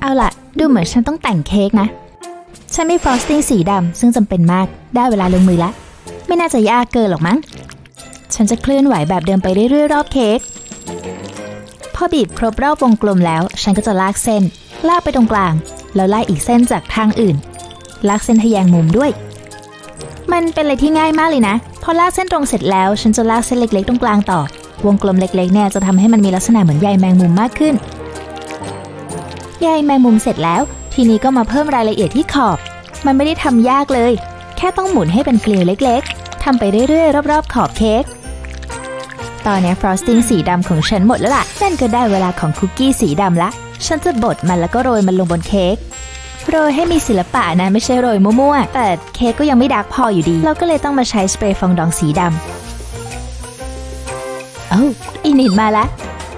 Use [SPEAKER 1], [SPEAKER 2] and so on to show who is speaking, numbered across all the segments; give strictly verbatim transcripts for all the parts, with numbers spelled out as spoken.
[SPEAKER 1] เอาล่ะดูเหมือนฉันต้องแต่งเค้กนะฉันมีฟรอสติ้งสีดำซึ่งจำเป็นมากได้เวลาลงมือแล้วไม่น่าจะยากเกินหรอกมั้งฉันจะเคลื่อนไหวแบบเดิมไปเรื่อยๆรอบเค้กพอบีบครบรอบวงกลมแล้วฉันก็จะลากเส้นลากไปตรงกลางแล้วไล่อีกเส้นจากทางอื่นลากเส้นทะแยงมุมด้วยมันเป็นอะไรที่ง่ายมากเลยนะพอลากเส้นตรงเสร็จแล้วฉันจะลากเส้นเล็กๆตรงกลางต่อวงกลมเล็กๆเนี่ยจะทำให้มันมีลักษณะเหมือนใยแมงมุมมากขึ้นใยแมงมุมเสร็จแล้วทีนี้ก็มาเพิ่มรายละเอียดที่ขอบมันไม่ได้ทำยากเลยแค่ต้องหมุนให้เป็นเกลียวเล็กๆทำไปเรื่อยๆรอบๆขอบเค้กตอนนี้ฟรอสติ้งสีดำของฉันหมดแล้วล่ะนั่นก็ได้เวลาของคุกกี้สีดำละฉันจะบดมันแล้วก็โรยมันลงบนเค้กโรยให้มีศิลปะนะไม่ใช่โรยมั่วๆแต่เค้กก็ยังไม่ดาร์กพออยู่ดีเราก็เลยต้องมาใช้สเปรย์ฟองดองสีดำเอ้าอินิดมาละ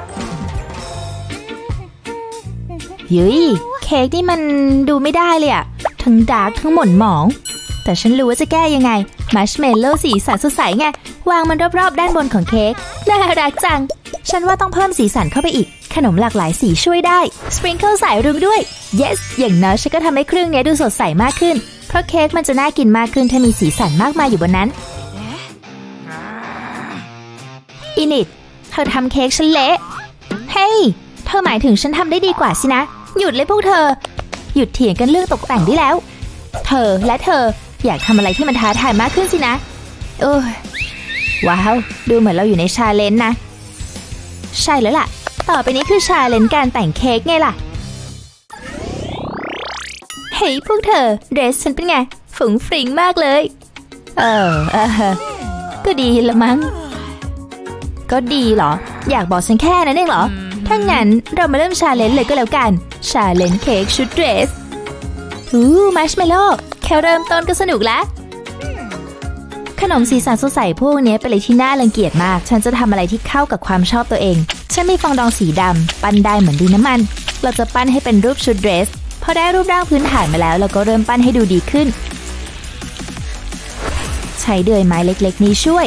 [SPEAKER 1] ยุ้ยเค้กนี่มันดูไม่ได้เลยอะทั้งดาร์กทั้งหม่นหมองแต่ฉันรู้ว่าจะแก้ยังไงมัชเมลโล่สีสันสดใสไงวางมันรอบๆด้านบนของเค้กน่ารักจังฉันว่าต้องเพิ่มสีสันเข้าไปอีกขนมหลากหลายสีช่วยได้สปริงเกิลสายรุ้งด้วย yes อย่างน้อยฉันก็ทำให้เครื่องนี้ดูสดใสมากขึ้นเพราะเค้กมันจะน่ากินมากขึ้นถ้ามีสีสันมากมายอยู่บนนั้นอินิดเธอทำเค้กฉันเละเฮ้ยเธอหมายถึงฉันทำได้ดีกว่าสินะหยุดเลยพวกเธอหยุดเถียงกันเรื่องตกแต่งได้แล้วเธอและเธออยากทำอะไรที่มันท้าทายมากขึ้นสินะเออว้าวดูเหมือนเราอยู่ในชาเลนจ์นะใช่แล้วล่ะต่อไปนี้คือชาเลนจ์การแต่งเค้กไงล่ะเฮ้ยพวกเธอเดรสฉันเป็นไงฝุงฟริ้งมากเลยเออเออก็ดีละมั้งก็ดีเหรออยากบอกฉันแค่นั้นเองเหรอถ้างั้นเรามาเริ่มชาเลนจ์เลยก็แล้วกันชาเลนจ์เค้กชุดเดรสอู้มัชเมลโล่แค่เริ่มต้นก็สนุกแล้วขนมสีสันสดใสพวกนี้เป็นอะไรที่น่ารังเกียจมากฉันจะทำอะไรที่เข้ากับความชอบตัวเองฉันมีฟองดองสีดำปั้นได้เหมือนดินน้ำมันเราจะปั้นให้เป็นรูปชุดเดรสพอได้รูปร่างพื้นฐานมาแล้วเราก็เริ่มปั้นให้ดูดีขึ้นใช้เดือยไม้เล็กๆนี้ช่วย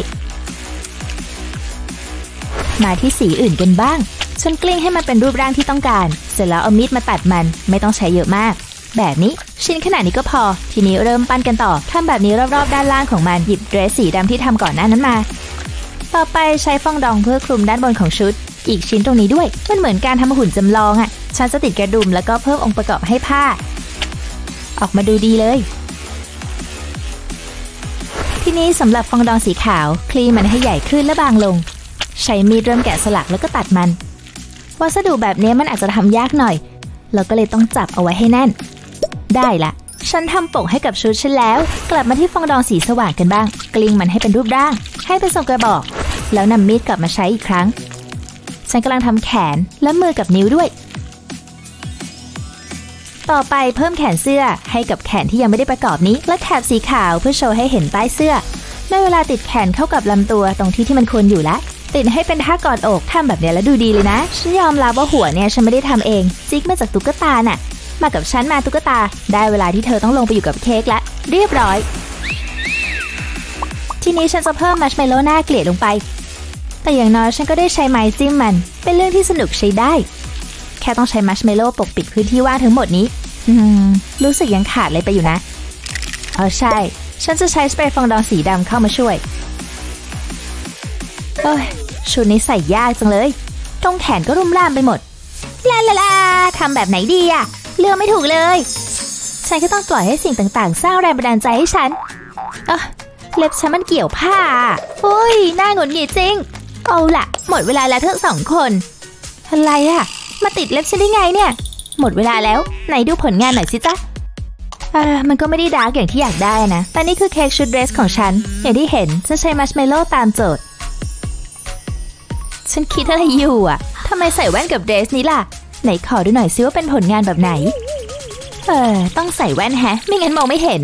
[SPEAKER 1] มาที่สีอื่นกันบ้างฉันกลิ้งให้มันเป็นรูปร่างที่ต้องการเสร็จแล้วเอามีดมาตัดมันไม่ต้องใช้เยอะมากแบบนี้ชิ้นขนาดนี้ก็พอทีนี้เริ่มปั้นกันต่อทำแบบนี้รอบๆด้านล่างของมันหยิบเดรสสีดำที่ทำก่อนหน้านั้นมาต่อไปใช้ฟองดองเพื่อคลุมด้านบนของชุดอีกชิ้นตรงนี้ด้วยมันเหมือนการทำหุ่นจำลองอ่ะฉันจะติดกระดุมแล้วก็เพิ่มองค์ประกอบให้ผ้าออกมาดูดีเลยทีนี้สำหรับฟองดองสีขาวคลี่มันให้ใหญ่ขึ้นและบางลงใช้มีดเริ่มแกะสลักแล้วก็ตัดมันวัสดุแบบนี้มันอาจจะทำยากหน่อยเราก็เลยต้องจับเอาไว้ให้แน่นได้ละฉันทำปกให้กับชุดฉันแล้วกลับมาที่ฟองดองสีสว่างกันบ้างกลิ้งมันให้เป็นรูปร่างให้เป็นทรงกระบอกแล้วนำมีดกลับมาใช้อีกครั้งฉันกำลังทำแขนและมือกับนิ้วด้วยต่อไปเพิ่มแขนเสื้อให้กับแขนที่ยังไม่ได้ประกอบนี้และแถบสีขาวเพื่อโชว์ให้เห็นใต้เสื้อได้เวลาติดแขนเข้ากับลำตัวตรงที่ที่มันควรอยู่ละติดให้เป็นท่ากอดอกทำแบบนี้แล้วดูดีเลยนะฉันยอมรับว่าหัวเนี่ยฉันไม่ได้ทำเองจิกมาจากตุ๊กตาน่ะมากับฉันมาตุ๊กตาได้เวลาที่เธอต้องลงไปอยู่กับเค้กละเรียบร้อยทีนี้ฉันจะเพิ่มมัชเมลโล่หน้าเกลี่ยลงไปแต่อย่างน้อยฉันก็ได้ใช้ไม้จิ้มมันเป็นเรื่องที่สนุกใช้ได้แค่ต้องใช้มัชเมลโล่ปกปิดพื้นที่ว่างทั้งหมดนี้อืมรู้สึกยังขาดเลยไปอยู่นะเออใช่ฉันจะใช้สเปรย์ฟองดองสีดำเข้ามาช่วยเอ้ยชุดนี้ใส่ยากจังเลยตรงแขนก็รุ่มร่ามไปหมดลาลาลาทำแบบไหนดีอะเลือกไม่ถูกเลยฉันก็ต้องปล่อยให้สิ่งต่างๆสร้างแรงบันดาลใจให้ฉันเออเล็บฉันมันเกี่ยวผ้าโอ้ยน่าหงุดหงิดจริงเอาล่ะหมดเวลาแล้วทั้งสองคนอะไรอะมาติดเล็บฉันได้ไงเนี่ยหมดเวลาแล้วไหนดูผลงานหน่อยสิจ๊ะเออมันก็ไม่ได้ดาร์กอย่างที่อยากได้นะแต่นี่คือเค้กชุดเดรสของฉันอย่างที่เห็นฉันใช้มัชเมลโล่ตามโจทย์ฉันคิดอะไรอยู่อ่ะทำไมใส่แว่นกับเดรสนี้ล่ะไหนขอดูหน่อยซิว่าเป็นผลงานแบบไหนเออต้องใส่แว่นแฮะไม่งั้นมองไม่เห็น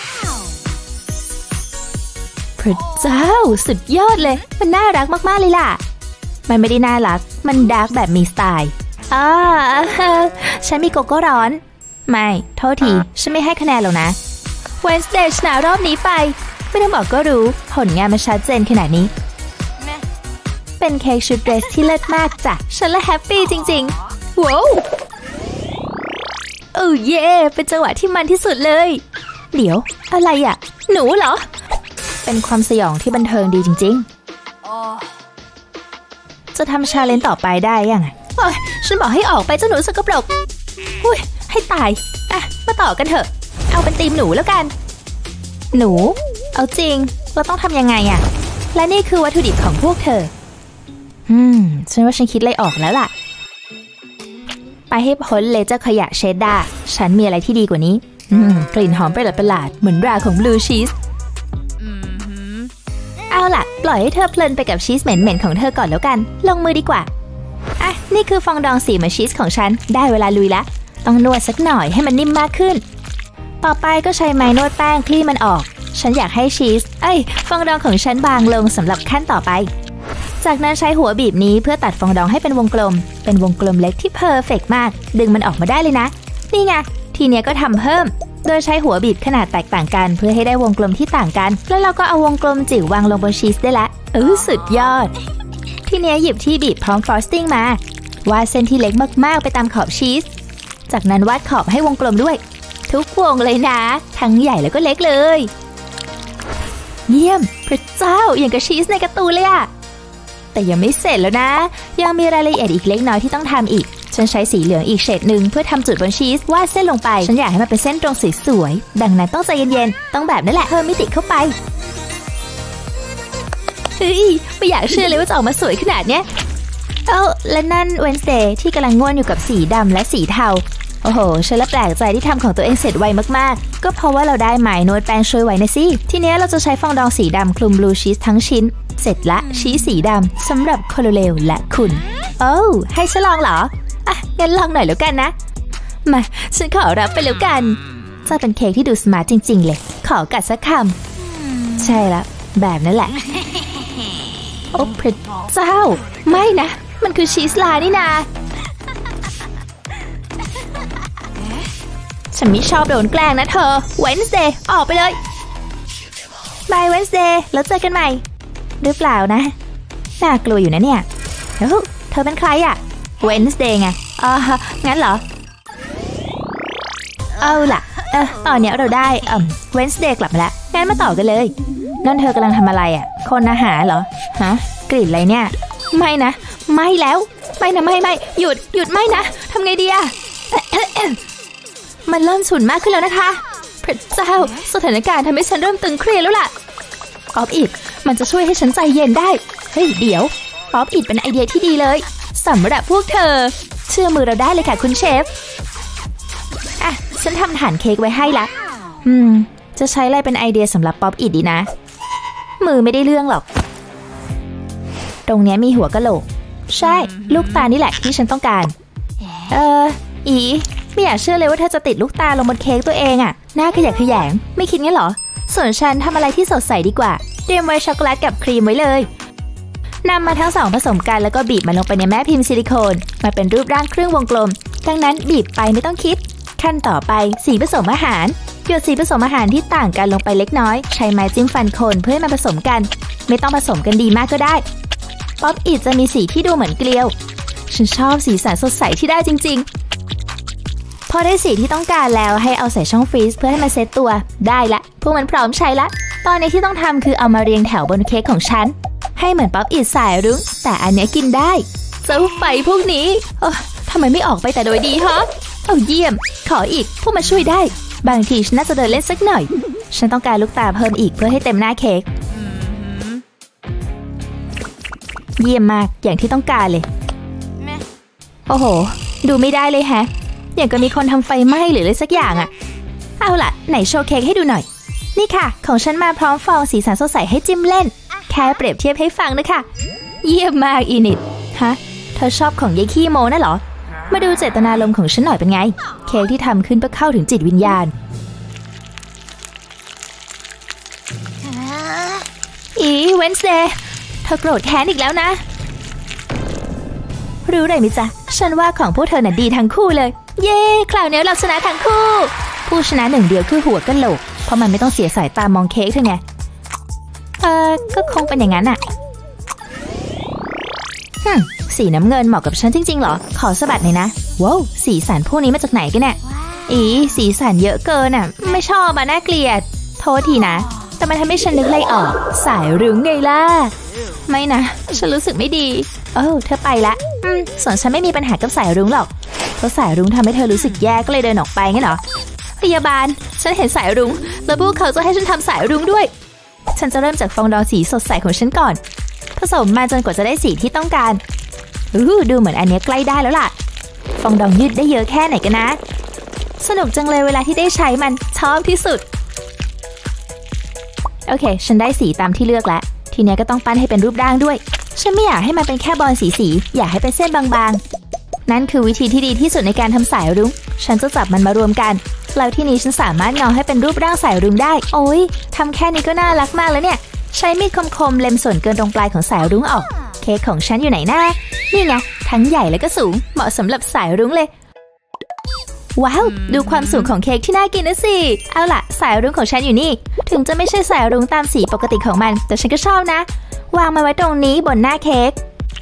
[SPEAKER 1] พระเจ้าสุดยอดเลยมันน่ารักมากๆเลยล่ะมันไม่ได้น่ารักมันดาร์กแบบมีสไตล์อ่าฉันมีโกโก้ร้อนไม่โทษทีฉันไม่ให้คะแนนหรอกนะเวนสเดย์ชนะรอบนี้ไปไม่ต้องบอกก็รู้ผลงานมันชัดเจนขนาดนี้เป็นเค้กชุดเดรสที่เลิศมากจ้ะฉันละแฮปปี้จริงๆว้าวเออเย่เป็นจังหวะที่มันที่สุดเลยเดี๋ยวอะไรอ่ะหนูเหรอเป็นความสยองที่บันเทิงดีจริงๆจะทำชาเลนจ์ต่อไปได้ยังไงโอ้ยฉันบอกให้ออกไปเจ้าหนูสกปรกอุ้ยให้ตายอ่ะมาต่อกันเถอะเอาเป็นทีมหนูแล้วกันหนูเอาจริงเราต้องทำยังไงอ่ะและนี่คือวัตถุดิบของพวกเธออืมฉันว่าฉันคิดอะไรออกแล้วล่ะไปให้พ้นเลยเจ้าขยะเชดดาร์ฉันมีอะไรที่ดีกว่านี้อืมกลิ่นหอมประหลาดๆเหมือนราของบลูชีสเอาล่ะปล่อยให้เธอเพลินไปกับชีสเหม็นๆของเธอก่อนแล้วกันลงมือดีกว่าอ่ะนี่คือฟองดองสีเหมือนชีสของฉันได้เวลาลุยละต้องนวดสักหน่อยให้มันนิ่มมากขึ้นต่อไปก็ใช้ไม้นวดแป้งคลี่มันออกฉันอยากให้ชีสเอ้ยฟองดองของฉันบางลงสำหรับขั้นต่อไปจากนั้นใช้หัวบีบนี้เพื่อตัดฟองดองให้เป็นวงกลมเป็นวงกลมเล็กที่เพอร์เฟกต์มากดึงมันออกมาได้เลยนะนี่ไงทีเนี้ยก็ทำเพิ่มโดยใช้หัวบีบขนาดแตกต่างกันเพื่อให้ได้วงกลมที่ต่างกันแล้วเราก็เอาวงกลมจิ๋ววางลงบนชีสได้ละเออสุดยอดทีเนี้ยหยิบที่บีบพร้อมฟรอสติ้งมาวาดเส้นที่เล็กมากๆไปตามขอบชีสจากนั้นวาดขอบให้วงกลมด้วยทุกวงเลยนะทั้งใหญ่แล้วก็เล็กเลยเยี่ยมพระเจ้าอย่างกับชีสในการ์ตูนเลยอะแต่ยังไม่เสร็จแล้วนะยังมีรายละเอียดอีกเล็กน้อยที่ต้องทำอีกฉันใช้สีเหลืองอีกเฉดหนึ่งเพื่อทำจุดบนชีสวาดเส้นลงไปฉันอยากให้มันเป็นเส้นตรงสวยๆดังนั้นต้องใจเย็นๆต้องแบบนั้นแหละเพิ่มมิติเข้าไปเฮ้ยไม่อยากเชื่อเลยว่าจะออกมาสวยขนาดเนี้ยเอ้าและนั่น Wednesday ที่กำลังง่วนอยู่กับสีดำและสีเทาโอ้โหฉันละแปลกใจที่ทำของตัวเองเสร็จไวมากๆก็เพราะว่าเราได้ไม้นวดแป้งช่วยไว้นะสิทีนี้เราจะใช้ฟองดองสีดำคลุมบลูชีสทั้งชิ้นเสร็จละชีสสีดำสำหรับโคโลเลวและคุณโอ้ให้ฉันลองเหรออ่ะงั้นลองหน่อยแล้วกันนะมาฉันขอรับไปแล้วกันจะเป็นเค้กที่ดูสมาร์ทจริงๆเลยขอกัดสักคำใช่ละแบบนั้นแหละโอ้พระเจ้าไม่นะมันคือชีสลานี่นาฉันไม่ชอบโดนแกล้งนะเธอ Wednesday ออกไปเลยบาย Wednesday แล้วเจอกันใหม่หรือเปล่านะน่ากลัวอยู่นะเนี่ยเฮ้ยเธอเป็นใครอะ Wednesday ไงอ๋องั้นเหรอเอาล่ะเออตอนนี้เราได้เอ่อ Wednesday กลับมาแล้วงั้นมาต่อกันเลยนั่นเธอกำลังทำอะไรอะคนอาหารเหรอฮะกลิ่นอะไรเนี่ยไม่นะไม่แล้วไม่นะไม่ไม่หยุดหยุดไม่นะทำไงดีอะมันเริ่มฉุนมากขึ้นแล้วนะคะพระเจ้าสถานการณ์ทำให้ฉันเริ่มตึงเครียดแล้วล่ะป๊อปอิดมันจะช่วยให้ฉันใจเย็นได้เฮ้ยเดี๋ยวป๊อปอิดเป็นไอเดียที่ดีเลยสำหรับพวกเธอเชื่อมือเราได้เลยค่ะคุณเชฟอ่ะฉันทำฐานเค้กไว้ให้ละอืมจะใช้อะไรเป็นไอเดียสำหรับป๊อปอิดดีนะมือไม่ได้เรื่องหรอกตรงนี้มีหัวกะโหลกใช่ลูกตานี่แหละที่ฉันต้องการเอออีไม่อยากเชื่อเลยว่าเธอจะติดลูกตาลงบนเค้กตัวเองอะหน้าขยะแขยงไม่คิดงั้นหรอส่วนฉันทำอะไรที่สดใสดีกว่าเตรียมไว้ช็อกโกแลตกับครีมไว้เลยนำมาทั้งสองผสมกันแล้วก็บีบมันลงไปในแม่พิมพ์ซิลิโคนมาเป็นรูปร่างครึ่งวงกลมดังนั้นบีบไปไม่ต้องคิดขั้นต่อไปสีผสมอาหารหยดสีผสมอาหารที่ต่างกันลงไปเล็กน้อยใช้ไม้จิ้มฟันโคนเพื่อให้มันผสมกันไม่ต้องผสมกันดีมากก็ได้ป๊อปอิดจะมีสีที่ดูเหมือนเกลียวฉันชอบสีสันสดใสที่ได้จริงๆพอได้สีที่ต้องการแล้วให้เอาใส่ช่องฟรีซเพื่อให้มันเซตตัวได้ละพวกมันพร้อมใช้ละตอนนี้ที่ต้องทำคือเอามาเรียงแถวบนเค้กของฉันให้เหมือนป๊อปอิดสายรุ้งแต่อันนี้กินได้เจ้าไฟพวกนี้เออทำไมไม่ออกไปแต่โดยดีฮะเอาเยี่ยมขออีกพวกมาช่วยได้บางทีฉันน่าจะเดินเล่นสักหน่อยฉันต้องการลูกตาเพิ่มอีกเพื่อให้เต็มหน้าเค้กเยี่ยมมากอย่างที่ต้องการเลยโอ้โหดูไม่ได้เลยแฮะอย่างก็มีคนทำไฟไหม้หรืออะไรสักอย่างอะเอาล่ะไหนโชว์เค้กให้ดูหน่อยนี่ค่ะของฉันมาพร้อมฟองสีสันสดใสให้จิ้มเล่นแค่เปรียบเทียบให้ฟังนะคะเยี่ยมมากอีนิดฮะเธอชอบของยายขี้โมน่ะเหรอมาดูเจตนารมณ์ของฉันหน่อยเป็นไงเค้กที่ทำขึ้นเพื่อเข้าถึงจิตวิญญาณอีเวนส์เดย์เธอโกรธแค้นอีกแล้วนะรู้เลยมิจ๊ะฉันว่าของพวกเธอน่ะดีทั้งคู่เลยเย้คราวนี้เราชนะทั้งคู่ผู้ชนะหนึ่งเดียวคือหัวกะโหลกเพราะมันไม่ต้องเสียสายตามองเค้กเธอไงเออก็คงเป็นอย่างนั้นอะฮึสีน้ำเงินเหมาะกับฉันจริงๆเหรอขอสะบัดหน่อยนะว้าวสีสันพวกนี้มาจากไหนกันเนี่ยอีสีสันเยอะเกินอ่ะไม่ชอบอ่ะน่าเกลียดโทษทีนะแต่มันทำให้ฉันนึกอะไรออกสายรุ้งไงล่ะไม่นะฉันรู้สึกไม่ดีเออเธอไปละอืมส่วนฉันไม่มีปัญหากับสายรุ้งหรอกเพราะสายรุ้งทำให้เธอรู้สึกแย่ก็เลยเดินออกไปงั้นเหรอพยาบาลฉันเห็นสายรุ้งแล้วพวกเขาจะให้ฉันทำสายรุ้งด้วยฉันจะเริ่มจากฟองดองสีสดใสของฉันก่อนผสมมาจนกว่าจะได้สีที่ต้องการอู้ดูเหมือนอันนี้ใกล้ได้แล้วล่ะฟองดองยืดได้เยอะแค่ไหนกันนะสนุกจังเลยเวลาที่ได้ใช้มันชอบที่สุดโอเคฉันได้สีตามที่เลือกแล้วทีนี้ก็ต้องปั้นให้เป็นรูปร่างด้วยฉันไม่อยากให้มันเป็นแค่บอลสีๆอยากให้เป็นเส้นบางๆนั่นคือวิธีที่ดีที่สุดในการทำสายรุ้งฉันจะจับมันมารวมกันแล้วที่นี้ฉันสามารถเงาให้เป็นรูปร่างสายรุ้งได้โอ้ยทำแค่นี้ก็น่ารักมากแล้วเนี่ยใช้มีดคมๆเล็มส่วนเกินตรงปลายของสายรุ้งออกเค้กของฉันอยู่ไหนนะนี่ไงทั้งใหญ่และก็สูงเหมาะสำหรับสายรุ้งเลยว้าวดูความสูงของเค้กที่น่ากินนะสิเอาล่ะสายรุ้งของฉันอยู่นี่ถึงจะไม่ใช่สายรุ้งตามสีปกติของมันแต่ฉันก็ชอบนะวางมาไว้ตรงนี้บนหน้าเค้ก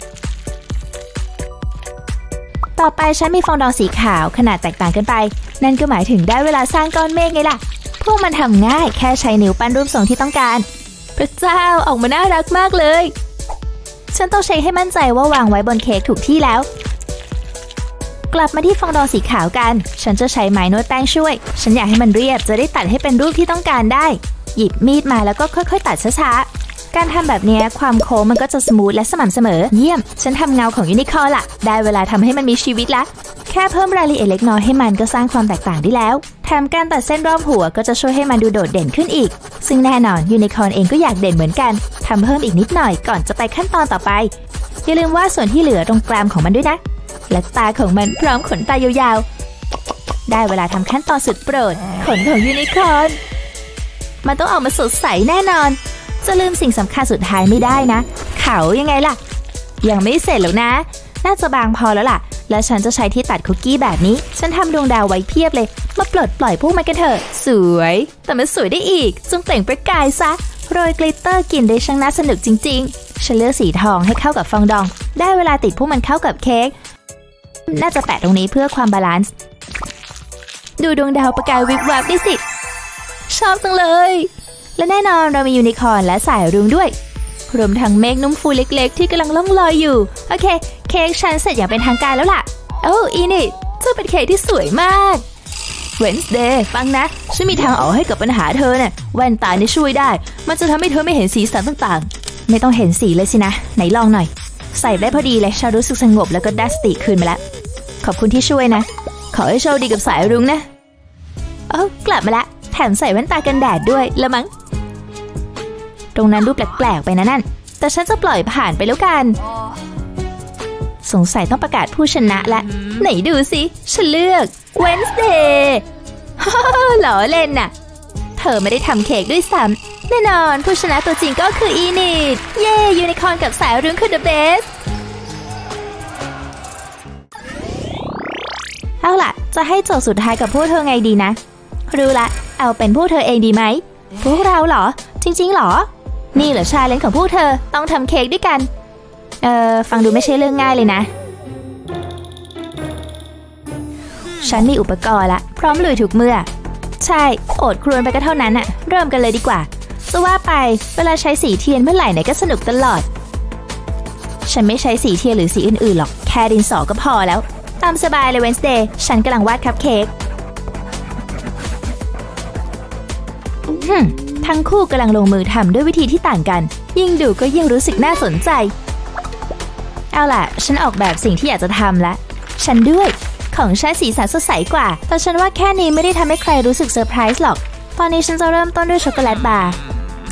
[SPEAKER 1] ต่อไปฉันมีฟองดองสีขาวขนาดแตกต่างกันไปนั่นก็หมายถึงได้เวลาสร้างก้อนเมฆไงล่ะพวกมันทำง่ายแค่ใช้นิ้วปั้นรูปทรงที่ต้องการพระเจ้าออกมาน่ารักมากเลยฉันต้องเช็คให้มั่นใจว่าวางไว้บนเค้กถูกที่แล้วกลับมาที่ฟองดองสีขาวกันฉันจะใช้ไม้นวดแป้งช่วยฉันอยากให้มันเรียบจะได้ตัดให้เป็นรูปที่ต้องการได้หยิบมีดมาแล้วก็ค่อยๆตัดช้าๆการทำแบบนี้ความโค้งมันก็จะสมูทและสม่ำเสมอเยี่ยมฉันทำเงาของยูนิคอร์นละได้เวลาทำให้มันมีชีวิตละแค่เพิ่มรายละเอียดเล็กน้อยให้มันก็สร้างความแตกต่างได้แล้วแถมการตัดเส้นรอบหัวก็จะช่วยให้มันดูโดดเด่นขึ้นอีกซึ่งแน่นอนยูนิคอร์นเองก็อยากเด่นเหมือนกันทำเพิ่มอีกนิดหน่อยก่อนจะไปขั้นตอนต่อไปอย่าลืมว่าส่วนที่เหลือตรงกรามของมันด้วยนะและตาของมันพร้อมขนตายาวๆได้เวลาทำขั้นตอนสุดโปรดขนของยูนิคอร์นมันต้องออกมาสดใสแน่นอนจะลืมสิ่งสำคัญสุดท้ายไม่ได้นะเขายังไงล่ะยังไม่เสร็จหรอกนะน่าจะบางพอแล้วล่ะแล้วฉันจะใช้ที่ตัดคุกกี้แบบนี้ฉันทำดวงดาวไว้เพียบเลยมาปลดปล่อยพวกมันกันเถอะสวยแต่มันสวยได้อีกจงเปล่งประกายซะโรยกลิตเตอร์กลิ่นได้ช่างน่าสนุกจริงๆฉันเลือกสีทองให้เข้ากับฟองดองได้เวลาติดพวกมันเข้ากับเค้กน่าจะแปะตรงนี้เพื่อความบาลานซ์ดูดวงดาวประกายวิบวับดิสิชอบจังเลยและแน่นอนเรามียูนิคอร์นและสายรุ้งด้วยรวมทั้งเมฆนุ่มฟูเล็กๆที่กำลังล่องลอยอยู่โอเคเค้กฉันเสร็จอย่างเป็นทางการแล้วล่ะโอ้อีนี่เธอเป็นเค้กที่สวยมากเวนส์เดย์ฟังนะฉันมีทางออกให้กับปัญหาเธอเนี่ยแว่นตานี่ช่วยได้มันจะทำให้เธอไม่เห็นสีสันต่างๆไม่ต้องเห็นสีเลยสินะไหนลองหน่อยใส่ได้พอดีเลยฉันรู้สึกสงบแล้วก็ได้สติคืนมาแล้วขอบคุณที่ช่วยนะขอให้โชคดีกับสายรุ้งนะโอ้กลับมาละแถมใส่แว่นตากันแดดด้วยละมั้งตรงนั้นรูปแปลกๆไปนะนั่นแต่ฉันจะปล่อยผ่านไปแล้วกันสงสัยต้องประกาศผู้ชนะละไหนดูสิฉันเลือก Wednesday ฮ่าหล่อเล่นน่ะเธอไม่ได้ทำเค้กด้วยซ้ำแน่นอนผู้ชนะตัวจริงก็คืออีนิดเย่ยูนิคอร์นกับสายรุ้งคือ the best เอาล่ะจะให้โจทย์สุดท้ายกับพวกเธอไงดีนะรู้ละเอาเป็นพวกเธอเองดีไหมพวกเราเหรอจริงๆเหรอนี่เหรอชาเลนจ์ของพวกเธอต้องทำเค้กด้วยกันเอ่อฟังดูไม่ใช่เรื่องง่ายเลยนะฉันมีอุปกรณ์ละพร้อมลุยทุกเมื่อใช่โอดครวญไปก็เท่านั้นอะเริ่มกันเลยดีกว่าจะว่าไปเวลาใช้สีเทียนเมื่อไหร่ไหนก็สนุกตลอดฉันไม่ใช้สีเทียนหรือสีอื่นๆหรอกแค่ดินสอก็พอแล้วตามสบายเลย Wednesday ฉันกำลังวาดคัพเค้กฮึมทั้งคู่กำลังลงมือทำด้วยวิธีที่ต่างกันยิ่งดูก็ยิ่งรู้สึกน่าสนใจเอาล่ะฉันออกแบบสิ่งที่อยากจะทำละฉันด้วยของฉันสีสันสดใสกว่าแต่ฉันว่าแค่นี้ไม่ได้ทำให้ใครรู้สึกเซอร์ไพรส์หรอกตอนนี้ฉันจะเริ่มต้นด้วยช็อกโกแลตบาร์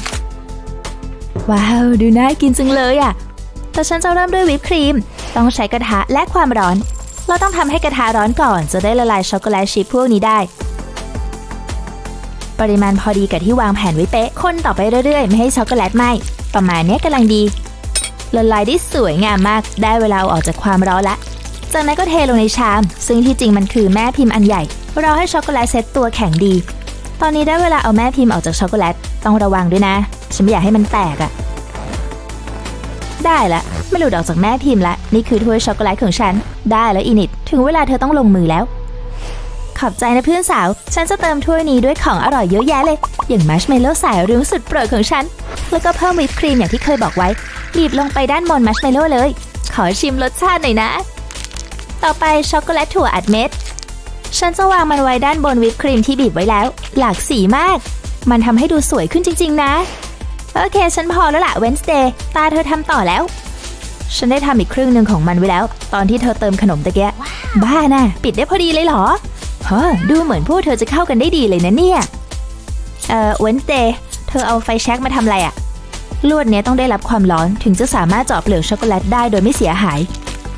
[SPEAKER 1] ว้าวดูน่ากินจังเลยอ่ะแต่ฉันจะเริ่มด้วยวิปครีมต้องใช้กระทะและความร้อนเราต้องทำให้กระทะร้อนก่อนจะได้ละลายช็อกโกแลตชิพพวกนี้ได้ปริมาณพอดีกับที่วางแผนไว้เป๊ะคนต่อไปเรื่อยๆไม่ให้ช็อกโกแลตไหม้ประมาณนี้กำลังดีละลายได้สวยงามมากได้เวลาเอาออกจากความร้อนละจากนั้นก็เทลงในชามซึ่งที่จริงมันคือแม่พิมพ์อันใหญ่รอให้ช็อกโกแลตเซ็ตตัวแข็งดีตอนนี้ได้เวลาเอาแม่พิมพ์ออกจากช็อกโกแลตต้องระวังด้วยนะฉันไม่อยากให้มันแตกอะได้ละไม่หลุดออกจากแม่พิมพ์ละนี่คือถ้วยช็อกโกแลตของฉันได้แล้วอินิดถึงเวลาเธอต้องลงมือแล้วขอบใจนะเพื่อนสาวฉันจะเติมถ้วยนี้ด้วยของอร่อยเยอะแยะเลยอย่างมัชเมลโล่สายรุ้งสุดโปรดของฉันแล้วก็เพิ่มวิปครีมอย่างที่เคยบอกไว้บีบลงไปด้านบนมัชเมลโล่เลยขอชิมรสชาติหน่อยนะต่อไปช็อกโกแลตถั่วอัดเม็ดฉันจะวางมันไว้ด้านบนวิปครีมที่บีบไว้แล้วหลากสีมากมันทำให้ดูสวยขึ้นจริงๆนะโอเคฉันพอแล้วล่ะเวนส์เดย์ตาเธอทำต่อแล้วฉันได้ทำอีกครึ่งหนึ่งของมันไว้แล้วตอนที่เธอเติมขนมตะเกีย wow. บ้าน่ะปิดได้พอดีเลยเหรอเฮ้อดูเหมือนพวกเธอจะเข้ากันได้ดีเลยนะเนี่ยเอ่อเวนส์เดย์เธอเอาไฟแช็กมาทำอะไรอะลวดเนี้ยต้องได้รับความร้อนถึงจะสามารถเจาะเปลือกช็อกโกแลตได้โดยไม่เสียหาย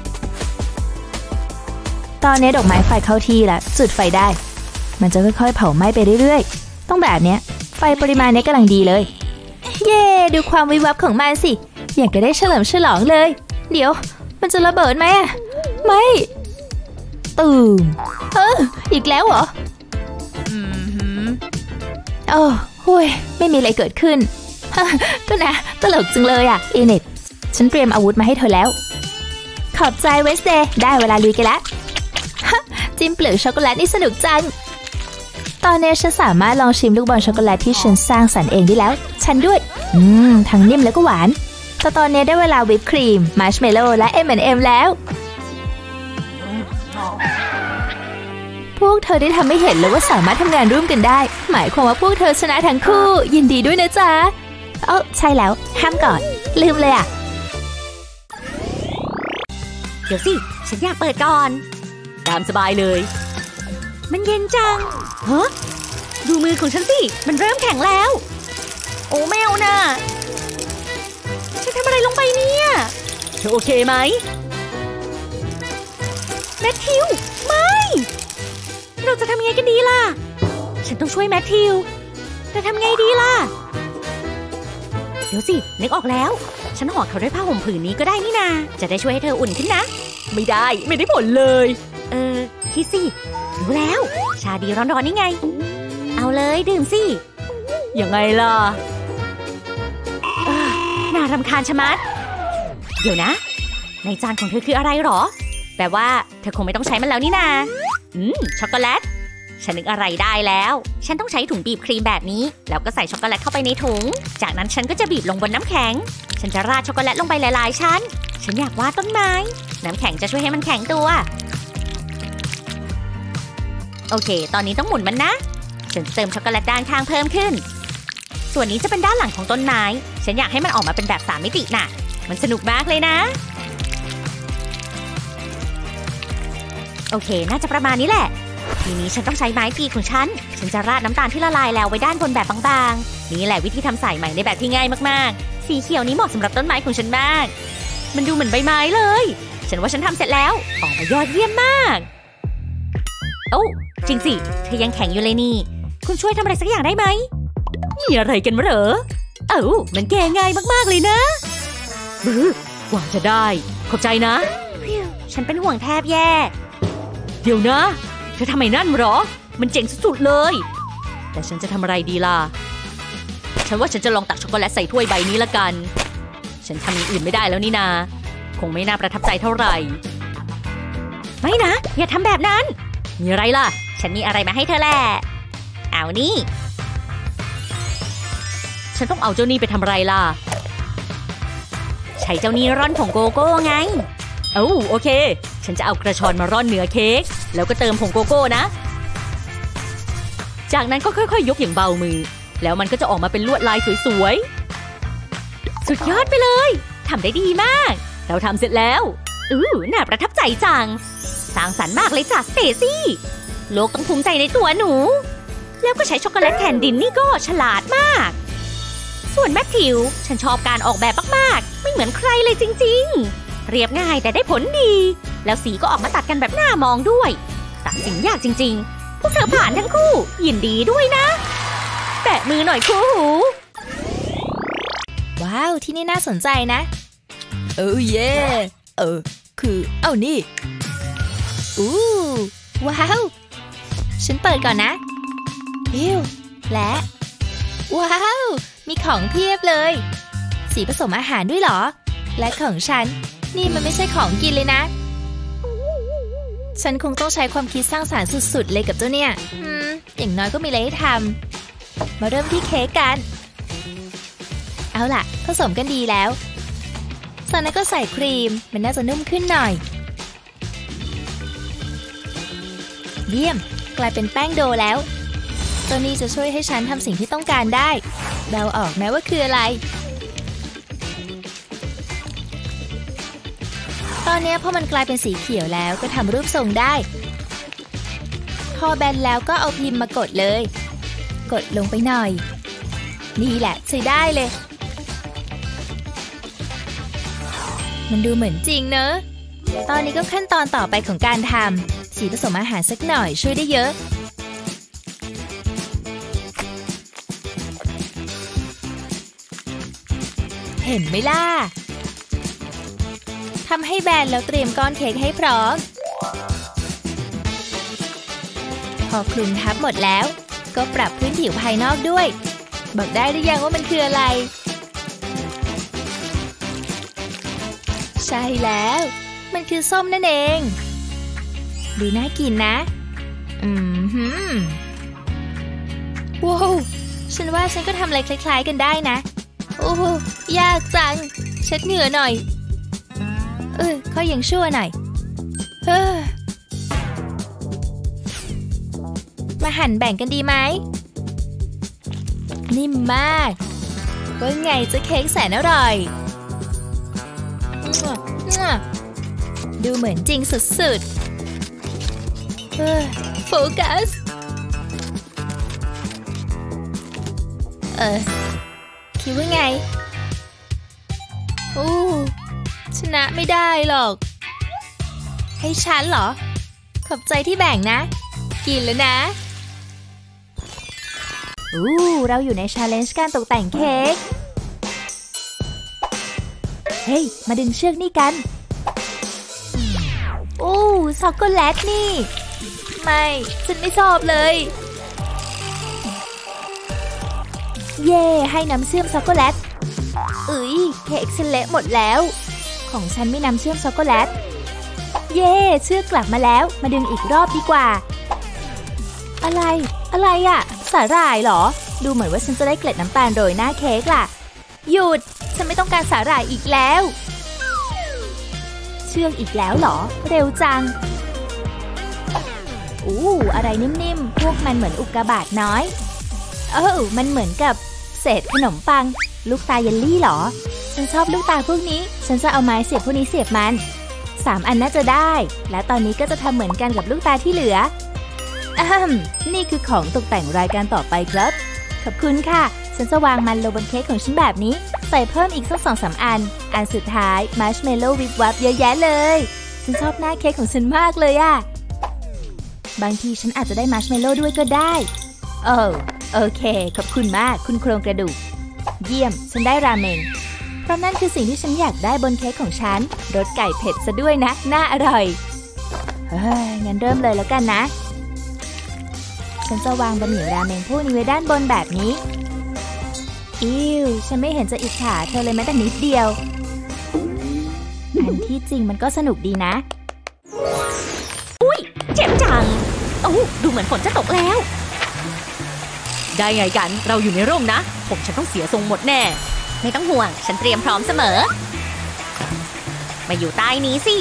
[SPEAKER 1] ตอนนี้ดอกไม้ไฟเข้าที่แล้วจุดไฟได้มันจะค่อยๆเผาไหม้ไปเรื่อยๆต้องแบบเนี้ยไฟปริมาณนี้กำลังดีเลยเย่ดูความวิบวับของมันสิอยากจะได้เฉลิมฉลองเลยเดี๋ยวมันจะระเบิดไหมอะไม่ตูมเอออีกแล้วเหรออืมโอ้ห่วยไม่มีอะไรเกิดขึ้นก็นะตลกจังเลยอะเอเน็ตฉันเตรียมอาวุธมาให้เธอแล้วขอบใจเวสเดย์ได้เวลาลุยกันแล้วจิ้มเปลือกช็อกโกแลตนี่สนุกจังตอนนี้ฉันสามารถลองชิมลูกบอลช็อกโกแลตที่ฉันสร้างสรรค์เองได้แล้วฉันด้วยอืมทั้งนิ่มแล้วก็หวานแต่ตอนนี้ได้เวลาวิปครีมมัชเมลโล่และ เอ็ม แอนด์ เอ็ม แล้วพวกเธอได้ทำให้เห็นแล้วว่าสามารถทำงานร่วมกันได้หมายความว่าพวกเธอชนะทั้งคู่ยินดีด้วยนะจ๊ะเอ้าใช่แล้วห้ามก่อนลืมเลยอ่ะ
[SPEAKER 2] เดี๋ยวสิฉันอยากเปิดก่อนตามสบายเลยมันเย็นจังฮะดูมือของฉันสิมันเริ่มแข็งแล้วโอ้แมวน่ะฉันทำอะไรลงไปเนี่ยเธอโอเคไหมแมทธิวไม่เราจะทำยังไงกันดีล่ะฉันต้องช่วยแมทธิวแต่ทำไงดีล่ะเดี๋ยวสินึกออกแล้วฉันห่อเขาด้วยผ้าห่มผืนนี้ก็ได้นี่นาจะได้ช่วยให้เธออุ่นขึ้นนะไม่ได้ไม่ได้ผลเลยเออคิดสิรู้แล้วชาดีร้อนๆนี่ไงเอาเลยดื่มสิยังไงล่ะน่ารำคาญชะมัดเดี๋ยวนะในจานของเธอคืออะไรหรอแปลว่าเธอคงไม่ต้องใช้มันแล้วนี่นาอืมช็อกโกแลตฉันนึกอะไรได้แล้วฉันต้องใช้ถุงบีบครีมแบบนี้แล้วก็ใส่ช็อกโกแลตเข้าไปในถุงจากนั้นฉันก็จะบีบลงบนน้ำแข็งฉันจะราดช็อกโกแลตลงไปหลายๆชั้นฉันอยากวาดต้นไม้น้ำแข็งจะช่วยให้มันแข็งตัวโอเคตอนนี้ต้องหมุนมันนะฉันเติมช็อกโกแลตด้านข้างเพิ่มขึ้นส่วนนี้จะเป็นด้านหลังของต้นไม้ฉันอยากให้มันออกมาเป็นแบบสามมิติน่ะมันสนุกมากเลยนะโอเคน่าจะประมาณนี้แหละทีนี้ฉันต้องใช้ไม้ตีของฉันฉันจะราดน้ำตาลที่ละลายแล้วไว้ด้านบนแบบบางๆนี่แหละวิธีทำสายไหมในแบบที่ง่ายมากๆสีเขียวนี้เหมาะสำหรับต้นไม้ของฉันมากมันดูเหมือนใบไม้เลยฉันว่าฉันทำเสร็จแล้วออกมายอดเยี่ยมมากโอ้จริงสิเธอยังแข็งอยู่เลยนี่คุณช่วยทำอะไรสักอย่างได้ไหมมีอะไรกันเหรอเอ้ามันแก้ง่ายมากๆเลยนะบื้อหวังจะได้ขอบใจนะฉันเป็นห่วงแทบแย่เดี๋ยวนะเธอทำไมนั่นหรอมันเจ๋งสุดๆเลยแต่ฉันจะทำอะไรดีล่ะฉันว่าฉันจะลองตักช็อกโกแลตใส่ถ้วยใบนี้ละกันฉันทำอย่างอื่นไม่ได้แล้วนี่นาคงไม่น่าประทับใจเท่าไหร่ไม่นะอย่าทำแบบนั้นมีอะไรล่ะฉันมีอะไรมาให้เธอแหละเอานี่ฉันต้องเอาเจ้านี่ไปทำอะไรล่ะใช้เจ้านี่ร่อนผงโกโก้ไงเอ้าโอเคฉันจะเอากระชอนมาร่อนเนื้อเค้กแล้วก็เติมผงโกโก้นะจากนั้นก็ค่อยๆยกอย่างเบามือแล้วมันก็จะออกมาเป็นลวดลายสวยๆสุดยอดไปเลยทำได้ดีมากเราทำเสร็จแล้วอู้น่าประทับใจจังสร้างสรรค์มากเลยจ้ะสเตซี่โลกต้องภูมิใจในตัวหนูแล้วก็ใช้ช็อกโกแลตแทนดินนี่ก็ฉลาดมากส่วนแมทธิวฉันชอบการออกแบบมากๆไม่เหมือนใครเลยจริงๆเรียบง่ายแต่ได้ผลดีแล้วสีก็ออกมาตัดกันแบบน่ามองด้วยตัดสินยากจริงๆพวกเธอผ่านทั้งคู่ยินดีด้วยนะแตะมือหน่อยคู่หู
[SPEAKER 1] ว้าวที่นี่น่าสนใจนะโอ้เย่เออคือเอานี่อู้ว้าวฉันเปิดก่อนนะพิวและว้าวมีของเพียบเลยสีผสมอาหารด้วยเหรอและของฉันนี่มันไม่ใช่ของกินเลยนะฉันคงต้องใช้ความคิดสร้างสรรค์สุดๆเลยกับเจ้าเนี่ยอืมอย่างน้อยก็มีอะไรให้ทำมาเริ่มที่เค้กกันเอาล่ะผสมกันดีแล้วจากนั้นก็ใส่ครีมมันน่าจะนุ่มขึ้นหน่อยเยี่ยมกลายเป็นแป้งโดแล้วตัวนี้จะช่วยให้ฉันทำสิ่งที่ต้องการได้เดาออกแม้ว่าคืออะไรตอนนี้พอมันกลายเป็นสีเขียวแล้วก็ทำรูปทรงได้พอแบนแล้วก็เอาพิมพ์มากดเลยกดลงไปหน่อยนี่แหละใช้ได้เลยมันดูเหมือนจริงเนอะตอนนี้ก็ขั้นตอนต่อไปของการทำสีผสมอาหารสักหน่อยช่วยได้เยอะเห็นไหมล่ะทำให้แบนแล้วเตรียมก้อนเค้กให้พร้อมพอคลุมทับหมดแล้วก็ปรับพื้นผิวภายนอกด้วยบอกได้หรือยังว่ามันคืออะไรใช่แล้วมันคือส้มนั่นเองดูน่ากินนะอืมฮึมว้าวฉันว่าฉันก็ทำอะไรคล้ายๆกันได้นะโอ้ยากจังเช็ดเหงื่อหน่อยเออเขายังชั่วหน่อยเฮ้อมาหั่นแบ่งกันดีไหมนิ่มมากว่าไงจะเค้กแสนอร่อยดูเหมือนจริงสุดๆเฮ้อโฟกัสเออคิดว่าไงอู้ชนะไม่ได้หรอกให้ฉันเหรอขอบใจที่แบ่งนะกินแล้วนะอู้เราอยู่ใน challenge การตกแต่งเค้กเฮ้ยมาดึงเชือกนี่กันอู้ช็อกโกแลตนี่ไม่ฉันไม่ชอบเลยเย่ให้น้ำเชื่อมช็อกโกแลตเอ้ยเค้กฉันเละหมดแล้วของฉันไม่น้ำเชื่อมช็อกโกแลตเย่เชือกกลับมาแล้วมาดึงอีกรอบดีกว่าอะไรอะไรอะสาหร่ายเหรอดูเหมือนว่าฉันจะได้เกล็ดน้ำตาลโรยหน้าเค้กล่ะหยุดฉันไม่ต้องการสาหร่ายอีกแล้วเชือกอีกแล้วเหรอเร็วจังอู้อะไรนิ่มๆพวกมันเหมือนอุกกาบาตน้อยเออมันเหมือนกับเศษขนมปังลูกตาเยลลี่เหรอฉันชอบลูกตาพวกนี้ฉันจะเอาไม้เสียบพวกนี้เสียบมันสามอันน่าจะได้และตอนนี้ก็จะทำเหมือนกันกับลูกตาที่เหลืออ่มนี่คือของตกแต่งรายการต่อไปครับขอบคุณค่ะฉันจะวางมันลงบนเค้กของฉันแบบนี้ใส่เพิ่มอีกสักสองสามอันอันสุดท้ายมาร์ชเมลโล่วิบวับเยอะแยะเลยฉันชอบหน้าเค้กของฉันมากเลยอะบางทีฉันอาจจะได้มาร์ชเมลโล่ด้วยก็ได้โอ้โอเคขอบคุณมากคุณโครงกระดูกเยี่ยมฉันได้ราเมงเพราะนั่นคือสิ่งที่ฉันอยากได้บนเค้กของฉันรสไก่เผ็ดซะด้วยนะน่าอร่อยเฮ้ยงั้นเริ่มเลยแล้วกันนะฉันจะวางบะหมี่ราเมงพวกนี้ไว้ด้านบนแบบนี้อิ๊วฉันไม่เห็นจะอิจฉาเธอเลยแม้แต่นิดเดียวอันที่จริงมันก็สนุกดีนะ
[SPEAKER 2] อุ้ยเจ็บจังโอ้ดูเหมือนฝนจะตกแล้วได้ไงกันเราอยู่ในร่มนะผมฉันต้องเสียทรงหมดแน่ไม่ต้องห่วงฉันเตรียมพร้อมเสมอมาอยู่ใต้นี้สิ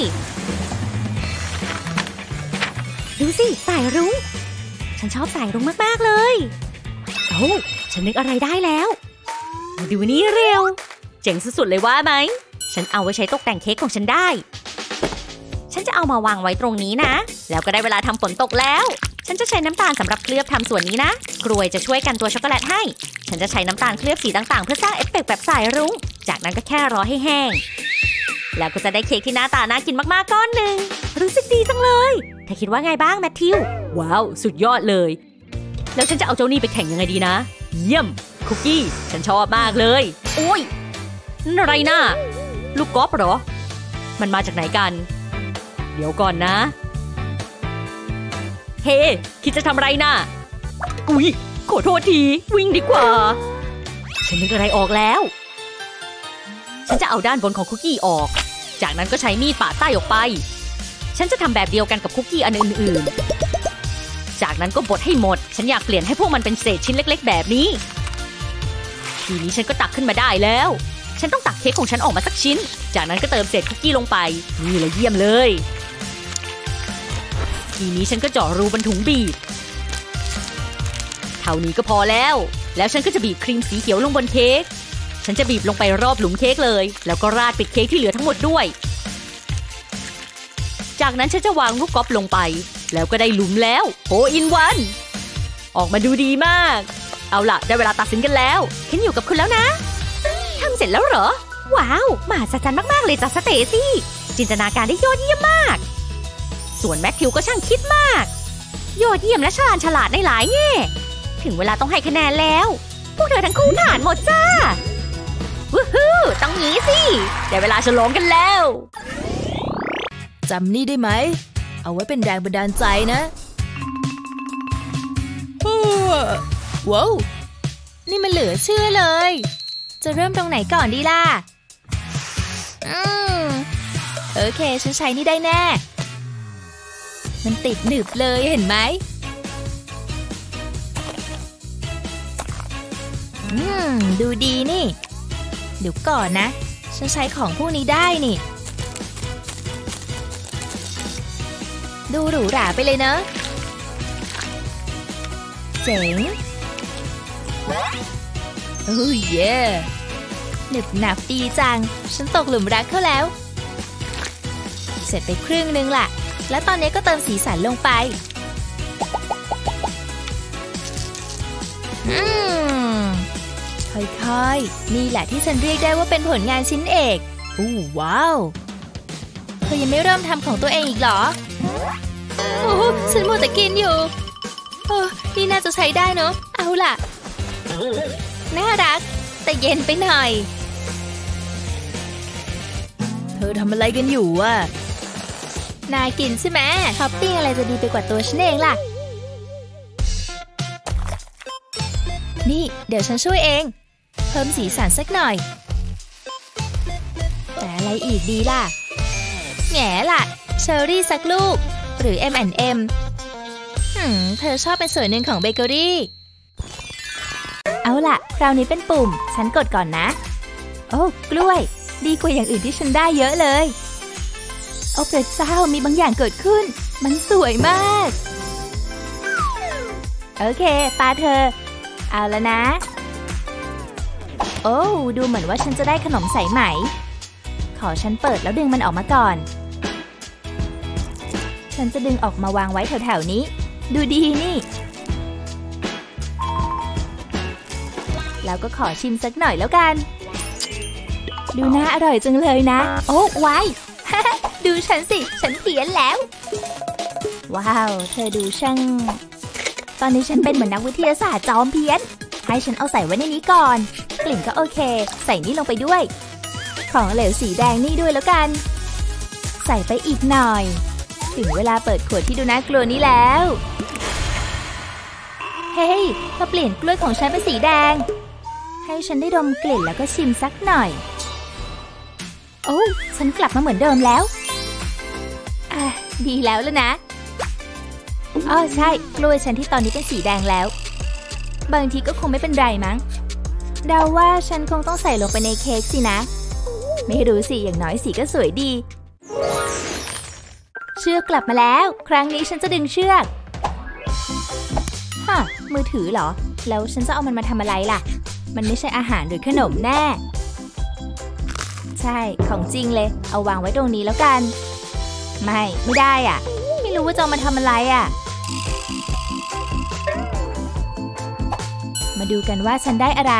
[SPEAKER 2] ดูสิสายรุ้งฉันชอบสายรุ้งมากๆเลยโอ้ฉันนึกอะไรได้แล้วมาดูนี่เร็วเจ๋งสุดๆเลยว่าไหมฉันเอาไว้ใช้ตกแต่งเค้กของฉันได้ฉันจะเอามาวางไว้ตรงนี้นะแล้วก็ได้เวลาทำฝนตกแล้วฉันจะใช้น้ำตาลสำหรับเคลือบทำส่วนนี้นะกรวยจะช่วยกันตัวช็อกโกแลตให้ฉันจะใช้น้ำตาลเคลือบสีต่างๆเพื่อสร้างเอฟเฟกต์แบบสายรุ้งจากนั้นก็แค่รอให้แห้งแล้วก็จะได้เค้กที่หน้าตาน่ากินมากๆก้อนหนึ่งรู้สึกดีจังเลยเธอคิดว่าไงบ้างแมทธิวว้าวสุดยอดเลยแล้วฉันจะเอาเจ้านี่ไปแข่งยังไงดีนะเยี่ยมคุกกี้ฉันชอบมากเลยโอ้ยนั่นอะไรน่ะลูกกอล์ฟเหรอมันมาจากไหนกันเดี๋ยวก่อนนะเฮ้ hey, คิดจะทำอะไรน่ะอุ๊ยขอโทษทีวิ่งดีกว่าฉันนึกอะไรออกแล้วฉันจะเอาด้านบนของคุกกี้ออกจากนั้นก็ใช้มีดปาดใต้ออกไปฉันจะทำแบบเดียวกันกับคุกกี้อันอื่นๆจากนั้นก็บดให้หมดฉันอยากเปลี่ยนให้พวกมันเป็นเศษชิ้นเล็กๆแบบนี้ทีนี้ฉันก็ตักขึ้นมาได้แล้วฉันต้องตักเค้กของฉันออกมาสักชิ้นจากนั้นก็เติมเศษคุกกี้ลงไปนี่เลยเยี่ยมเลยทีนี้ฉันก็เจาะรูบนถุงบีบเท่านี้ก็พอแล้วแล้วฉันก็จะบีบครีมสีเขียวลงบนเค้กฉันจะบีบลงไปรอบหลุมเค้กเลยแล้วก็ราดปิดเค้กที่เหลือทั้งหมดด้วยจากนั้นฉันจะวางลูกกอล์ฟลงไปแล้วก็ได้หลุมแล้วโฮอินวันออกมาดูดีมากเอาล่ะได้เวลาตัดสินกันแล้วฉันอยู่กับคุณแล้วนะทำเสร็จแล้วเหรอว้าวมหัศจรรย์มากๆเลยจ้ะสเตซี่จินตนาการได้ยอดเยี่ยมมากส่วนแมทธิวก็ช่างคิดมากยอดเยี่ยมและฉลาดฉลาดในหลายแง่ถึงเวลาต้องให้คะแนนแล้วพวกเธอทั้งคู่ผ่านหมดจ้าวู้ฮู้ต้องงี้สิได้เวลาฉลองกันแล้ว
[SPEAKER 1] จำนี่ได้ไหมเอาไว้เป็นแรงบันดาลใจนะว้าวนี่มันเหลือเชื่อเลยจะเริ่มตรงไหนก่อนดีล่ะอืมโอเคฉันใช้นี่ได้แน่มันติดหนึบเลยเห็นไหมอืมดูดีนี่เดี๋ยวก่อนนะฉันใช้ของพวกนี้ได้นี่ดูหรูหราไปเลยเนอะเจ๋งโอ้ยเย่หนึบหนับดีจังฉันตกหลุมรักเขาแล้วเสร็จไปครึ่งนึงล่ะแล้วตอนนี้ก็เติมสีสันลงไปอืมค่อยๆนี่แหละที่ฉันเรียกได้ว่าเป็นผลงานชิ้นเอกอู้ว้าวเธอยังไม่เริ่มทำของตัวเองอีกเหรอโอ้ฉันมัวแต่กินอยู่โอ้นี่น่าจะใช้ได้เนอะเอาล่ะน่ารักแต่เย็นไปหน่อยเธอทำอะไรกันอยู่อะนายกินใช่ไหมท็อปปิ้งอะไรจะดีไปกว่าตัวฉันเองล่ะนี่เดี๋ยวฉันช่วยเองเพิ่มสีสันสักหน่อยแต่อะไรอีกดีล่ะแง่ล่ะเชอร์รี่สักลูกหรือ เอ็ม แอนด์ เอ็ม หืมเธอชอบเป็นส่วนหนึ่งของเบเกอรี่เอาล่ะคราวนี้เป็นปุ่มฉันกดก่อนนะโอ้กล้วยดีกว่าอย่างอื่นที่ฉันได้เยอะเลยโอ้พระเจ้ามีบางอย่างเกิดขึ้นมันสวยมากโอเคตาเธอเอาแล้วนะโอ้ดูเหมือนว่าฉันจะได้ขนมสายไหมขอฉันเปิดแล้วดึงมันออกมาก่อนฉันจะดึงออกมาวางไว้แถวๆนี้ดูดีนี่แล้วก็ขอชิมสักหน่อยแล้วกันดูน่าอร่อยจังเลยนะโอ้ไว้ ดูฉันสิฉันเพี้ยนแล้วว้าวเธอดูช่างตอนนี้ฉันเป็นเหมือนนักวิทยาศาสตร์จอมเพี้ยนให้ฉันเอาใส่ไว้ในนี้ก่อนกลิ่นก็โอเคใส่นี่ลงไปด้วยของเหลวสีแดงนี่ด้วยแล้วกันใส่ไปอีกหน่อยถึงเวลาเปิดขวดที่ดูน่ากลัวนี้แล้วเฮ้ยมาเปลี่ยนกล้วยของฉันเป็นสีแดงให้ฉันได้ดมกลิ่นแล้วก็ชิมสักหน่อยโอ้ฉันกลับมาเหมือนเดิมแล้วอ่ะดีแล้วล่ะนะอ๋อใช่กล้วยฉันที่ตอนนี้เป็นสีแดงแล้วบางทีก็คงไม่เป็นไรมั้งเดาว่าฉันคงต้องใส่ลงไปในเค้กสินะไม่รู้สิอย่างน้อยสีก็สวยดีเชือกกลับมาแล้วครั้งนี้ฉันจะดึงเชือกฮะมือถือเหรอแล้วฉันจะเอามันมาทำอะไรล่ะมันไม่ใช่อาหารหรือขนมแน่ใช่ของจริงเลยเอาวางไว้ตรงนี้แล้วกันไม่ไม่ได้อ่ะไม่รู้ว่าจะเอามาทำอะไรอ่ะมาดูกันว่าฉันได้อะไร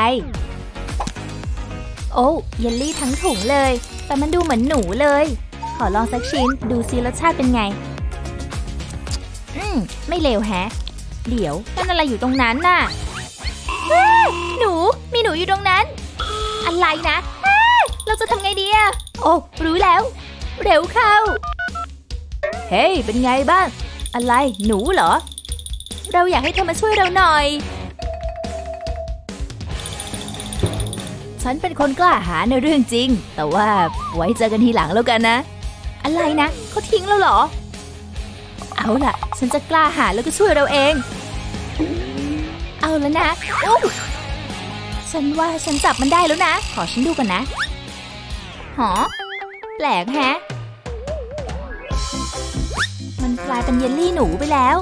[SPEAKER 1] โอ้เยลลี่ทั้งถุงเลยแต่มันดูเหมือนหนูเลยขอลองสักชิ้นดูซิรสชาติเป็นไงอืมไม่เลวแฮะเดี๋ยวนั่นอะไรอยู่ตรงนั้นน่ะหนูมีหนูอยู่ตรงนั้นอะไรนะเราจะทำไงดีอะโอ้รู้แล้วเร็วเข้าเฮ้ยเป็นไงบ้างอะไรหนูเหรอเราอยากให้เธอมาช่วยเราหน่อยฉันเป็นคนกล้าหาญในเรื่องจริงแต่ว่าไว้เจอกันทีหลังแล้วกันนะอะไรนะเขาทิ้งเราเหรอเอาล่ะฉันจะกล้าหาญแล้วก็ช่วยเราเองเอาแล้วนะอู้ฉันว่าฉันจับมันได้แล้วนะขอฉันดูก่อนนะหอแปลกแฮะมันกลายเป็นเยลลี่หนูไปแล้ว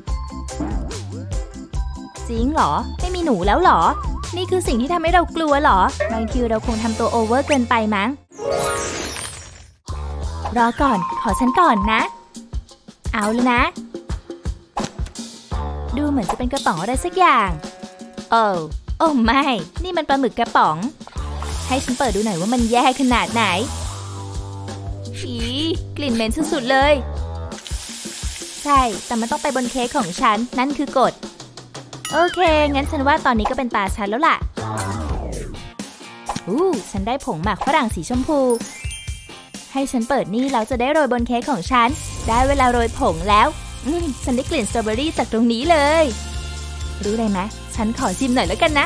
[SPEAKER 1] จริงเหรอไม่มีหนูแล้วเหรอนี่คือสิ่งที่ทำให้เรากลัวเหรอบางทีเราคงทำตัวโอเวอร์เกินไปมั้งรอก่อนขอฉันก่อนนะเอาแล้วนะดูเหมือนจะเป็นกระป๋องอะไรสักอย่างโอ้โอ้ไม่นี่มันปลาหมึกกระป๋องให้ฉันเปิดดูหน่อยว่ามันแย่ขนาดไหนอีกลิ่นเหม็นสุดๆเลยใช่แต่มันต้องไปบนเค้กของฉันนั่นคือกฎโอเคงั้นฉันว่าตอนนี้ก็เป็นตาฉันแล้วล่ะอู้ฉันได้ผงหมักฝรั่งสีชมพูให้ฉันเปิดนี่แล้วจะได้โรยบนเค้กของฉันได้เวลาโรยผงแล้วอืมฉันได้กลิ่นสตรอเบอรี่จากตรงนี้เลยรู้อะไรไหมฉันขอชิมหน่อยแล้วกันนะ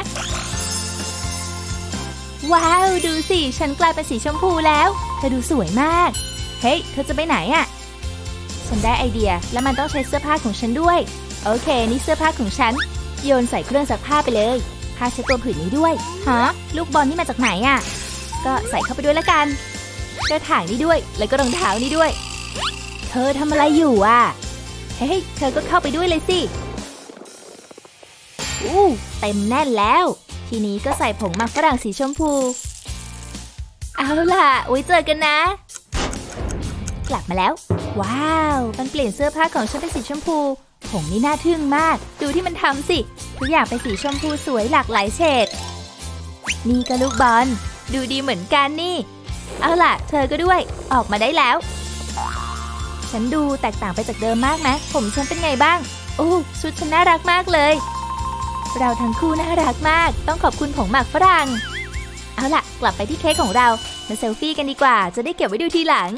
[SPEAKER 1] ว้าวดูสิฉันกลายเป็นสีชมพูแล้วเธอดูสวยมากเฮ้ยเธอจะไปไหนอ่ะฉันได้ไอเดียและมันต้องใช้เสื้อผ้าของฉันด้วยโอเคนี่เสื้อผ้าของฉันโยนใส่เครื่องซักผ้าไปเลยผ้าเช็ดตัวผืนนี้ด้วยฮะลูกบอลนี่มาจากไหนอ่ะก็ใส่เข้าไปด้วยละกันกระถางนี่ด้วยแล้วก็รองเท้านี่ด้วยเธอทำอะไรอยู่อ่ะเฮ้ยเธอก็เข้าไปด้วยเลยสิอู้เต็มแน่นแล้วทีนี้ก็ใส่ผงหมักฝรั่งสีชมพูเอาล่ะไว้เจอกันนะกลับมาแล้วว้าวมันเปลี่ยนเสื้อผ้าของฉันเป็นสีชมพูผงนี่น่าทึ่งมากดูที่มันทำสิทุกอย่างเป็นสีชมพูสวยหลากหลายเฉดนี่ก็ลูกบอลดูดีเหมือนกันนี่เอาล่ะเธอก็ด้วยออกมาได้แล้วฉันดูแตกต่างไปจากเดิมมากไหมผมฉันเป็นไงบ้างโอ้ชุดฉันน่ารักมากเลยเราทั้งคู่น่ารักมากต้องขอบคุณผงหมักฝรั่งเอาล่ะกลับไปที่เค้กของเรามาเซลฟี่กันดีกว่าจะได้เก็บไว้ดูทีหลัง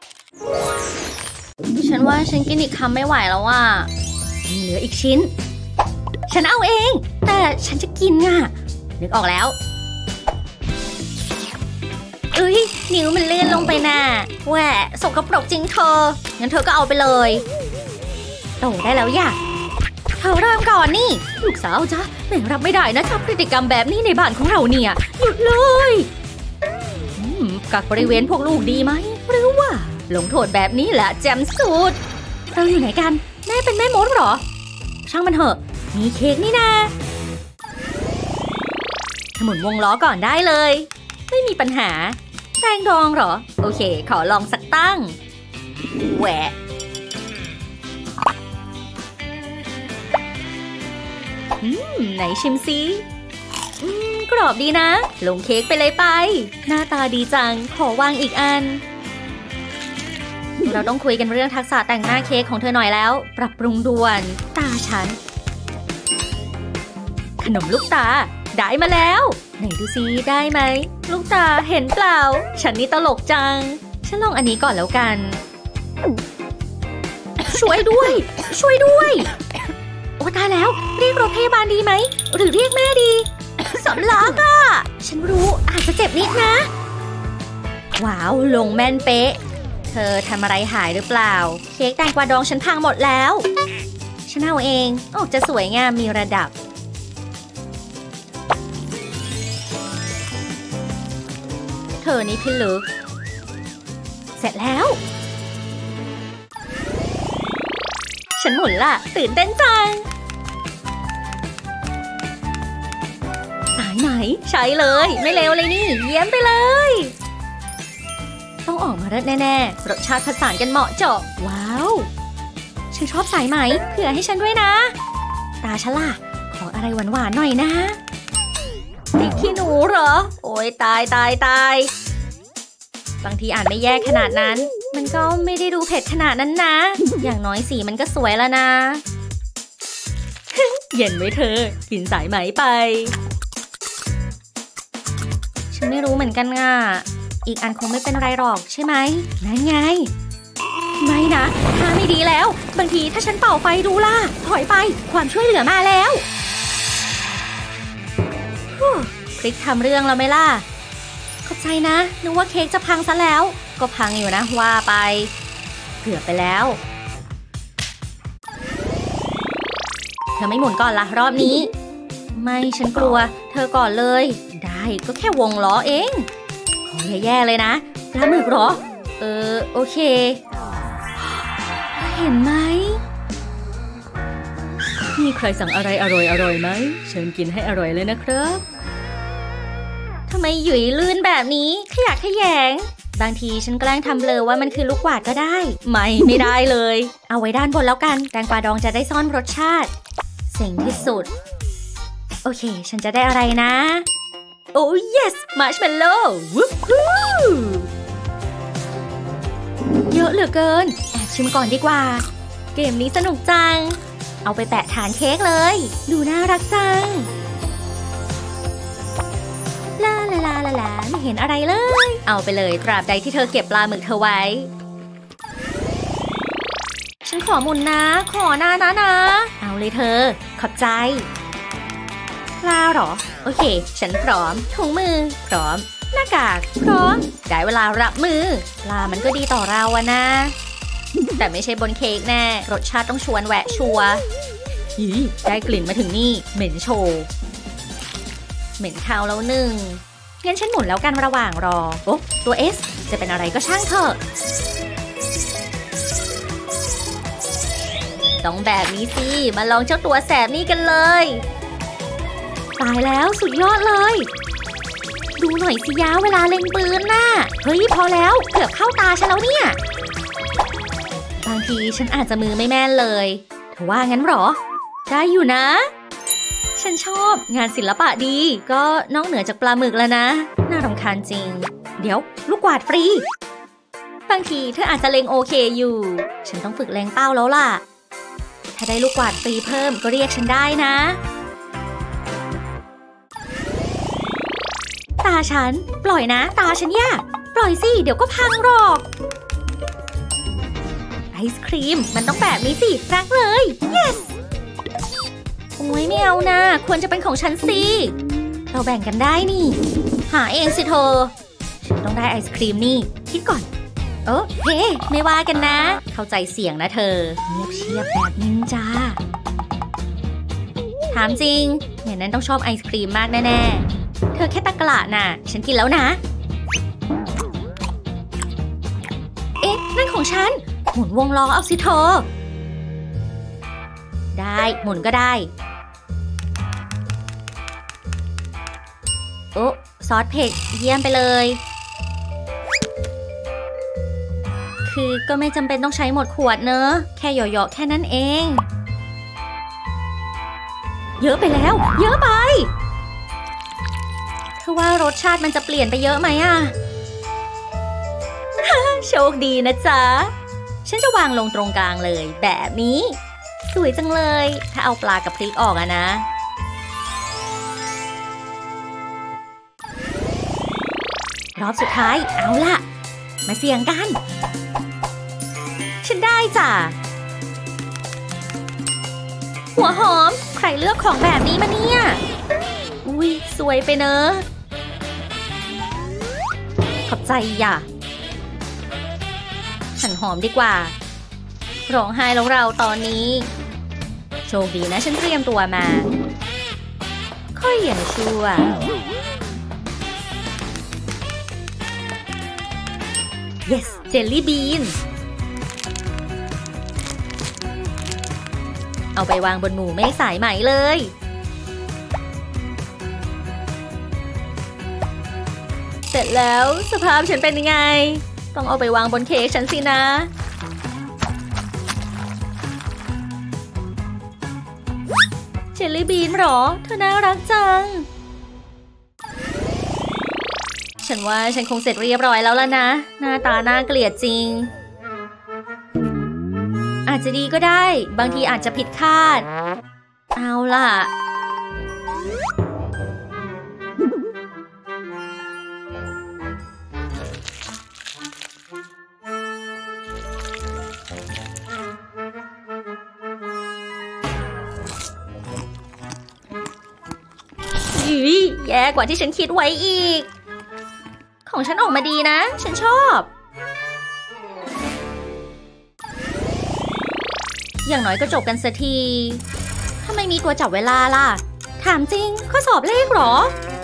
[SPEAKER 2] ฉันว่าฉันกินอีกคำไม่ไหวแล้วอ่ะเหลืออีกชิ้นฉันเอาเองแต่ฉันจะกินอ่ะนึกออกแล้วเอ้ยนิ้วมันเลื่อนลงไปน่ะแหวะสกปรกจริงเธองั้นเธอก็เอาไปเลยโตได้แล้วอย่าเธอเริ่มก่อนนี่ลูกสาวจ๊ะแม่รับไม่ได้นะชอบพฤติกรรมแบบนี้ในบ้านของเราเนี่ยหยุดเลยกักบริเวณพวกลูกดีไหมหรือว่าลงโทษแบบนี้แหละแจ่มสุดเราอยู่ไหนกันแม่เป็นแม่มดเหรอช่างมันเถอะมีเค้กนี่นะหมุนวงล้อก่อนได้เลยไม่มีปัญหาแตงดองเหรอโอเคขอลองสักตั้งแหวะอืมไหนชิมซิอืมกรอบดีนะลงเค้กไปเลยไปหน้าตาดีจังขอวางอีกอันเราต้องคุยกันเรื่องทักษะแต่งหน้าเค้กของเธอหน่อยแล้วปรับปรุงด่วนตาฉันขนมลูกตาได้มาแล้วไหนดูซิได้ไหมลูกตาเห็นเปล่าฉันนี่ตลกจังฉันลองอันนี้ก่อนแล้วกันช่วยด้วยช่วยด้วยโอ้ตายแล้วเรียกรถพยาบาลดีไหมหรือเรียกแม่ดีสำลักอ่ะฉันรู้อาจจะเจ็บนิดนะว้าวลงแม่นเป๊ะเธอทำอะไรหายหรือเปล่าเค้กแตงกวาดองฉันพังหมดแล้วฉันเอาเองออกจะสวยงามมีระดับเธอนี่พิลึกเสร็จแล้วฉันหมุนล่ะตื่นเต้นจังสายไหมใช้เลยไม่เลวเลยนี่เยี่ยมไปเลยต้องออกมาเลิศแน่ๆรสชาติผสานกันเหมาะเจาะว้าวฉันชอบสายไหมเผื่อให้ฉันด้วยนะตาฉันล่ะขออะไรหวานๆหน่อยนะติดขี้หนูเหรอโอ้ยตายตายตายบางทีอ่านไม่แย่ขนาดนั้นมันก็ไม่ได้ดูเผ็ดขนาดนั้นนะอย่างน้อยสีมันก็สวยแล้วนะ เย็นไหมเธอกินสายไหมไปฉันไม่รู้เหมือนกันอ่ะอีกอันคงไม่เป็นไรหรอกใช่ไหมนั่นไงไม่นะถ้าไม่ดีแล้วบางทีถ้าฉันเป่าไฟดูล่ะถอยไปความช่วยเหลือมาแล้วคลิกทำเรื่องแล้วไหมล่ะเข้าใจนะนึกว่าเค้กจะพังซะแล้วก็พังอยู่นะว่าไปเกือบไปแล้วธอไม่หมุนก่อนละรอบนี้ไม่ฉันกลัวเธอก่อนเลยได้ก็แค่วงล้อเองโอ้ยแย่เลยนะปลาหมึกเหรอเออโอเคเห็นไหมมีใครสั่งอะไรอร่อยอร่อยไหมเชิญกินให้อร่อยเลยนะครับทำไมหยุยลื่นแบบนี้ขยะแขยงบางทีฉันแกล้งทำเบลอว่ามันคือลูกกวาดก็ได้ไม่ไม่ได้เลยเอาไว้ด้านบนแล้วกันแตงกวาดองจะได้ซ่อนรสชาติเจ๋งที่สุดโอเคฉันจะได้อะไรนะโอ้ yes มาร์ชเมลโล่วู้ฮู้เยอะเหลือเกินแอบชิมก่อนดีกว่าเกมนี้สนุกจังเอาไปแปะฐานเค้กเลยดูน่ารักจังลาลาลาลาลาไม่เห็นอะไรเลยเอาไปเลยตราบใดที่เธอเก็บปลาหมึกเธอไว้ฉันขอหมุนนะขอนะนะนะเอาเลยเธอขอบใจปลาหรอโอเคฉันพร้อมถุงมือพร้อมหน้ากากพร้อมได้เวลารับมือปลามันก็ดีต่อเราอะนะแต่ไม่ใช่บนเค้กแน่รสชาติต้องชวนแหวะชัวฮีได้กลิ่นมาถึงนี่เหม็นโชว์เหม็นคาวแล้วหนึ่งงั้นฉันหมุนแล้วกันระหว่างรอโอ๊ะตัว S จะเป็นอะไรก็ช่างเถอะต้องแบบนี้สิมาลองเจ้าตัวแสบนี่กันเลยตายแล้วสุดยอดเลยดูหน่อยสิยาเวลาเล็งปืนน่ะเฮ้ยพอแล้วเกือบเข้าตาฉันแล้วเนี่ยบางทีฉันอาจจะมือไม่แม่นเลยเธอว่างั้นหรอได้อยู่นะฉันชอบงานศิลปะดีก็นอกเหนือจากปลาหมึกแล้วนะน่ารำคาญจริงเดี๋ยวลูกกวาดฟรีบางทีเธออาจจะเล็งโอเคอยู่ฉันต้องฝึกเล็งเป้าแล้วล่ะถ้าได้ลูกกวาดฟรีเพิ่มก็เรียกฉันได้นะตาฉันปล่อยนะตาฉันย่าปล่อยสิเดี๋ยวก็พังหรอกไอศครีมมันต้องแบบนี้สิรักเลย yes โอ้ยไม่เอานะควรจะเป็นของฉันสิเราแบ่งกันได้นี่หาเองสิเธอฉันต้องได้ไอศครีมนี่คิดก่อนเออเฮ้ไม่ว่ากันนะเข้าใจเสียงนะเธอเงียบเชียบแบบนินจาถามจริงอย่างนั้นต้องชอบไอศครีมมากแน่ๆเธอแค่ตะกละน่ะฉันกินแล้วนะเอ๊ะนั่นของฉันหมุนวงล้อเอาสิเธอได้หมุนก็ได้โอ้ซอสเผ็ดเยี่ยมไปเลยคือก็ไม่จำเป็นต้องใช้หมดขวดเนอะแค่หยอๆแค่นั้นเองเยอะไปแล้วเยอะไปเธอว่ารสชาติมันจะเปลี่ยนไปเยอะไหมอะโชคดีนะจ๊ะฉันจะวางลงตรงกลางเลยแบบนี้สวยจังเลยถ้าเอาปลากับพริกออกอะนะรอบสุดท้ายเอาล่ะมาเสี่ยงกันฉันได้จ้ะหัวหอมใครเลือกของแบบนี้มาเนี่ยอุ้ยสวยไปเนอะขอบใจอย่าหั่นหอมดีกว่าร้องไห้แล้วเราตอนนี้โชคดีนะฉันเตรียมตัวมาค่อยอย่างชั่วyes เจลลี่บีนเอาไปวางบนหมูไม่สายไหมเลยเสร็จแล้วสภาพฉันเป็นยังไงต้องเอาไปวางบนเค้กฉันสินะเจลลี่บีนหรอเธอน่ารักจังฉันว่าฉันคงเสร็จเรียบร้อยแล้วล่ะนะหน้าตาน่าเกลียดจริงอาจจะดีก็ได้บางทีอาจจะผิดคาดเอาล่ะแย่กว่าที่ฉันคิดไว้อีกของฉันออกมาดีนะฉันชอบอย่างน้อยก็จบกันสักทีทำไมมีตัวจับเวลาล่ะถามจริงข้อสอบเลขหรอ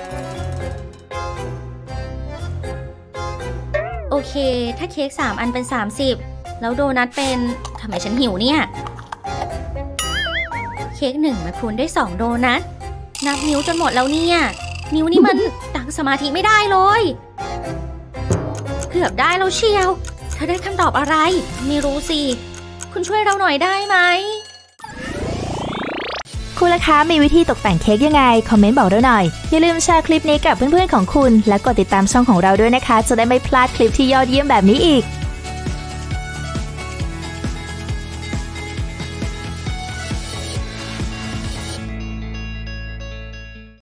[SPEAKER 2] โอเคถ้าเค้กสามอันเป็นสามสิบแล้วโดนัทเป็นทำไมฉันหิวเนี่ยเค้กหนึ่งมาคูณด้วยสองโดนัทนับนิ้วจนหมดแล้วเนี่ยนิ้วนี่มัน ตั้งสมาธิไม่ได้เลยเกือบได้แล้วเชียวเธอได้คำตอบอะไรไม่รู้สิคุณช่วยเราหน่อยได้ไหม
[SPEAKER 1] คุณล่ะคะมีวิธีตกแต่งเค้กยังไงคอมเมนต์บอกเราหน่อยอย่าลืมแชร์คลิปนี้กับเพื่อนๆของคุณและกดติดตามช่องของเราด้วยนะคะจะได้ไม่พลาดคลิปที่ยอดเยี่ยมแบบนี้อีก